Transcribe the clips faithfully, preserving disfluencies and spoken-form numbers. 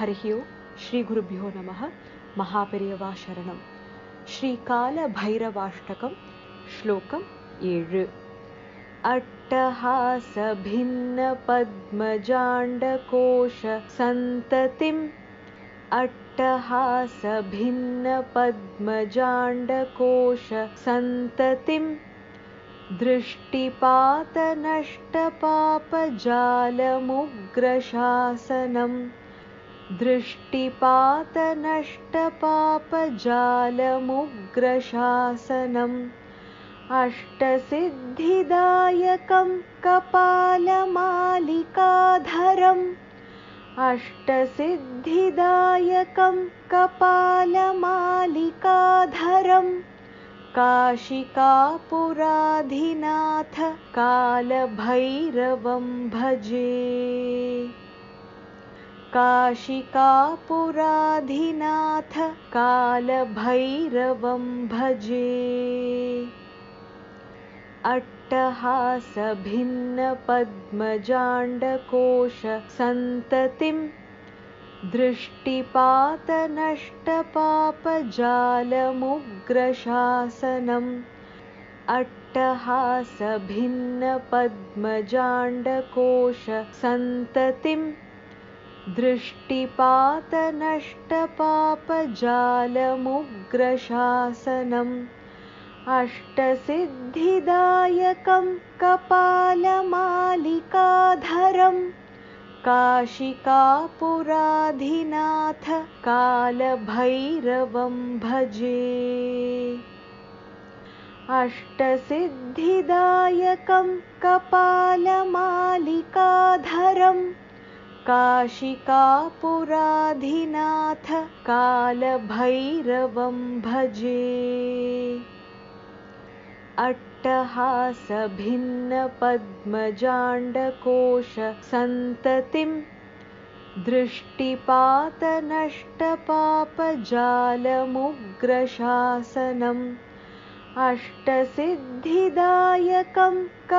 हरिः ओं श्रीगुरुभ्यो नमः। महापेरियवा शरणं। श्रीकालभैरवाष्टकं श्लोकम् एळु। अट्टहासभिन्नपद्मजाण्डकोश सन्ततिम् अट्टहासभिन्नपद्मजाण्डकोश सन्ततिम् दृष्टिपातनष्टपापजालमुग्रशासनम् दृष्टिपातनष्टपापजालमुग्रशासनम् अष्टसिद्धिदायकं कपालमालिकाधरम् अष्टसिद्धिदायकं कपालमालिकाधरम् काशिकापुराधिनाथ कालभैरवं भजे। काशिकापुराधिनाथ कालभैरवं भजे। अट्टहासभिन्नपद्मजाण्डकोश सन्ततिम् दृष्टिपातनष्टपापजालमुग्रशासनम् अट्टहासभिन्नपद्मजाण्डकोश सन्ततिम् दृष्टिपातनष्टपापजालमुग्रशासनम् अष्टसिद्धिदायकं कपालमालिकाधरम् काशिकापुराधिनाथ कालभैरवं भजे। अष्टसिद्धिदायकं कपालमालिकाधरम् काशिकापुराधिनाथ कालभैरवं भजे। अष्टसिद्धिदायकं कपालमालिकाधरम् काशिकापुराधिनाथ कालभैरवं भजे। अष्टसिद्धिदायकं कपालमालिकाधरम् काशिकापुराधिनाथ कालभैरवं भजे। अष्टसिद्धिदायकं कपालमालिकाधरम् काशिकापुराधिनाथ कालभैरवं भजे। अट्टहासभिन्नपद्मजाण्डकोश सन्ततिम् दृष्टिपातनष्टपापजालमुग्रशासनम् अष्टसिद्धिदायकं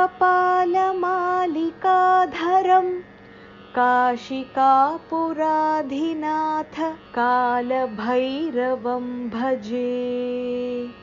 कपालमालिकाधरम् काशिकापुराधिनाथ कालभैरवं भजे।